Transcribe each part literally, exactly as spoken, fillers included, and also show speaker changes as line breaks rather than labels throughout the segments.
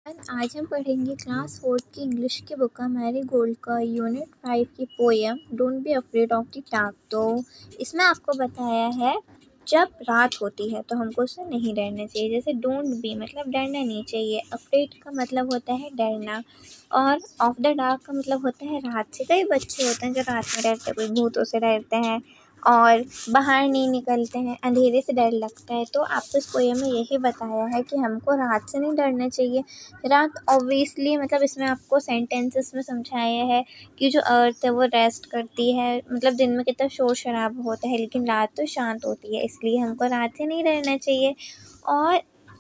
And आज हम पढ़ेंगे क्लास फोर्थ की इंग्लिश की बुक का मैरी गोल्ड का यूनिट फाइव की poem don't be afraid of the dark. तो इसमें आपको बताया है जब रात होती है तो हमको उससे नहीं डरना चाहिए। जैसे डोंट बी मतलब डरना नहीं चाहिए, अफ्रेड का मतलब होता है डरना, और ऑफ द डार्क का मतलब होता है रात से। कई बच्चे होते हैं जो रात में डरते हैं, कोई भूतों से डरते हैं और बाहर नहीं निकलते हैं, अंधेरे से डर लगता है। तो आपको इस पोएम में यही बताया है कि हमको रात से नहीं डरना चाहिए। रात ऑब्वियसली मतलब इसमें आपको सेंटेंसेस में समझाया है कि जो अर्थ है वो रेस्ट करती है, मतलब दिन में कितना शोर शराबा होता है लेकिन रात तो शांत होती है, इसलिए हमको रात से नहीं डरना चाहिए। और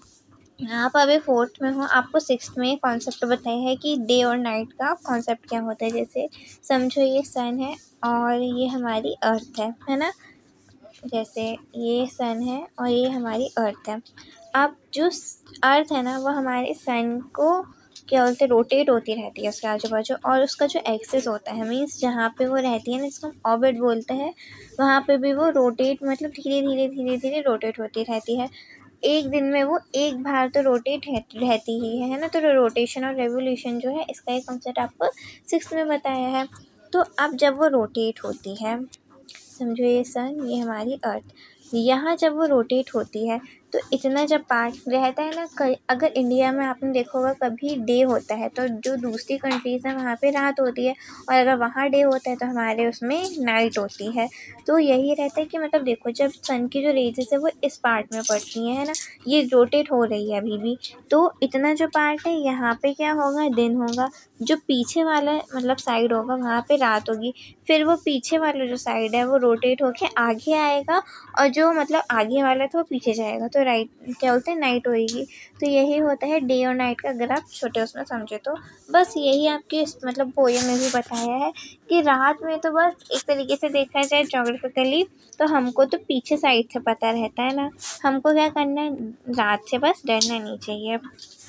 आप अभी फोर्थ में हो, आपको सिक्स्थ में कॉन्सेप्ट बताया है कि डे और नाइट का कॉन्सेप्ट क्या होता है। जैसे समझो ये सन है और ये हमारी अर्थ है है ना। जैसे ये सन है और ये हमारी अर्थ है। अब जो अर्थ है ना वो हमारे सन को क्या बोलते हैं, रोटेट होती रहती है उसके आजू बाजू, और उसका जो एक्सिस होता है मीन्स जहाँ पे वो रहती है ना, जिसको हम ऑर्बिट बोलते हैं, वहाँ पे भी वो रोटेट मतलब धीरे धीरे धीरे धीरे रोटेट होती रहती है। एक दिन में वो एक बार तो रोटेट रहती ही है है ना। तो रोटेशन और रेवोल्यूशन जो है इसका एक कॉन्सेप्ट आपको सिक्स्थ में बताया है। तो अब जब वो रोटेट होती है, समझो ये सन ये हमारी अर्थ, यहाँ जब वो रोटेट होती है तो इतना जब पार्ट रहता है ना, अगर इंडिया में आपने देखा होगा कभी डे होता है तो जो दूसरी कंट्रीज़ हैं वहाँ पे रात होती है, और अगर वहाँ डे होता है तो हमारे उसमें नाइट होती है। तो यही रहता है कि मतलब देखो जब सन की जो रेजेस है वो इस पार्ट में पड़ती हैं है ना, ये रोटेट हो रही है अभी भी, तो इतना जो पार्ट है यहाँ पे क्या होगा, दिन होगा। जो पीछे वाला मतलब साइड होगा वहाँ पे रात होगी, फिर वो पीछे वाला जो साइड है वो रोटेट होके आगे आएगा, और जो मतलब आगे वाला था वो पीछे जाएगा, तो राइट क्या बोलते हैं नाइट होएगी। तो यही होता है डे और नाइट का, अगर आप छोटे उसमें समझे तो। बस यही आपके मतलब पोएम में भी बताया है कि रात में तो बस एक तरीके से देखा जाए जोग्राफिकली तो हमको तो पीछे साइड से पता रहता है ना, हमको क्या करना है, रात से बस डरना नहीं चाहिए।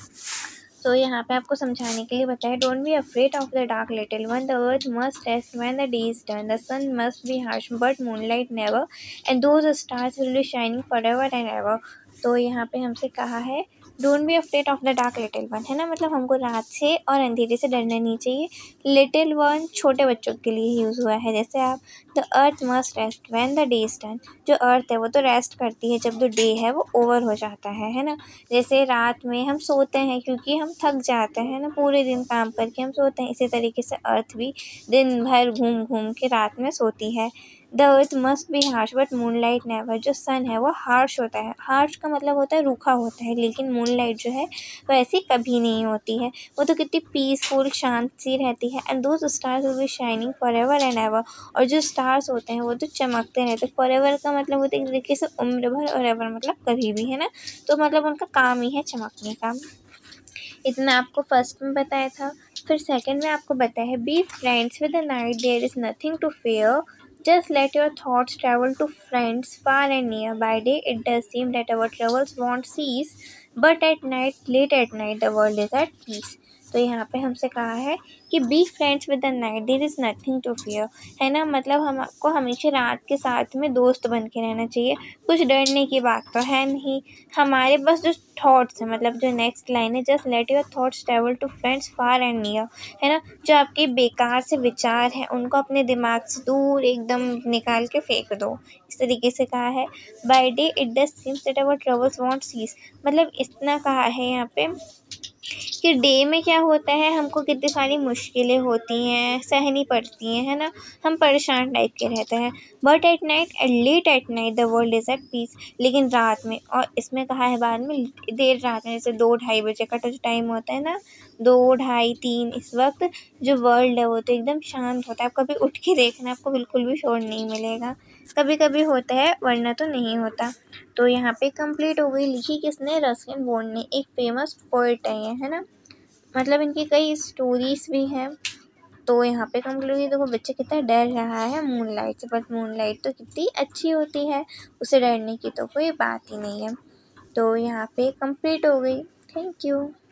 तो यहाँ पे आपको समझाने के लिए बताया, don't be afraid of the dark little one, the earth must rest when the day is done, the sun must be harsh but moonlight never, and those stars will be shining forever and ever. तो यहाँ पे हमसे कहा है don't be afraid of the dark little one, है ना, मतलब हमको रात से और अंधेरे से डरना नहीं चाहिए। लिटिल वन छोटे बच्चों के लिए यूज़ हुआ है। जैसे आप the earth must rest when the day is done, जो अर्थ है वो तो रेस्ट करती है जब जो डे है वो ओवर हो जाता है है ना। जैसे रात में हम सोते हैं क्योंकि हम थक जाते हैं ना, पूरे दिन काम करके हम सोते हैं, इसी तरीके से अर्थ भी दिन भर घूम घूम के रात में सोती है। The earth must be harsh but moonlight never, जो सन है वो हार्श होता है, हार्श का मतलब होता है रूखा होता है, लेकिन मूनलाइट जो है वो ऐसी कभी नहीं होती है, वो तो कितनी पीसफुल शांत सी रहती है। And those stars will be shining for ever and ever, और जो स्टार्स होते हैं वो तो चमकते रहते हैं। फॉर एवर का मतलब होता है एक तरीके से उम्र भर, और एवर मतलब कभी भी, है ना। तो मतलब उनका काम ही है चमकने का। इतना आपको फर्स्ट में बताया था। फिर सेकंड में आपको बताया है, be friends with the night, there is nothing to fear, just let your thoughts travel to friends far and near. By day it does seem that our troubles won't cease, but at night, late at night, the world is at peace. तो यहाँ पे हमसे कहा है कि be friends with the night, there is nothing to fear, है ना, मतलब हमको हमेशा रात के साथ में दोस्त बन के रहना चाहिए, कुछ डरने की बात तो है नहीं। हमारे बस जो थॉट्स हैं, मतलब जो नेक्स्ट लाइन है, just let your thoughts travel to friends far and near, है ना, जो आपके बेकार से विचार हैं उनको अपने दिमाग से दूर एकदम निकाल के फेंक दो, इस तरीके से कहा है। By day it does seems that our troubles won't cease, मतलब इतना कहा है यहाँ पे कि डे में क्या होता है, हमको कितनी सारी मुश्किलें होती हैं, सहनी पड़ती हैं, है ना, हम परेशान टाइप के रहते हैं। But at night at late at night the world is at peace, लेकिन रात में, और इसमें कहा है बाद में देर रात में, जैसे दो ढाई बजे का जो टाइम होता है ना, दो ढाई तीन, इस वक्त जो वर्ल्ड है वो तो एकदम शांत होता है। आप कभी उठ के देखना, आपको बिल्कुल भी शोर नहीं मिलेगा, कभी कभी होता है वरना तो नहीं होता। तो यहाँ पे कंप्लीट हो गई। लिखी किसने, रस्किन बॉन्ड ने, एक फेमस पोइट है ये, है ना, मतलब इनकी कई स्टोरीज भी हैं। तो यहाँ पे कंक्लूड हुई, देखो बच्चे कितना डर रहा है मूनलाइट से, बट मूनलाइट तो कितनी अच्छी होती है, उसे डरने की तो कोई बात ही नहीं है। तो यहाँ पे कंप्लीट हो गई। Thank you.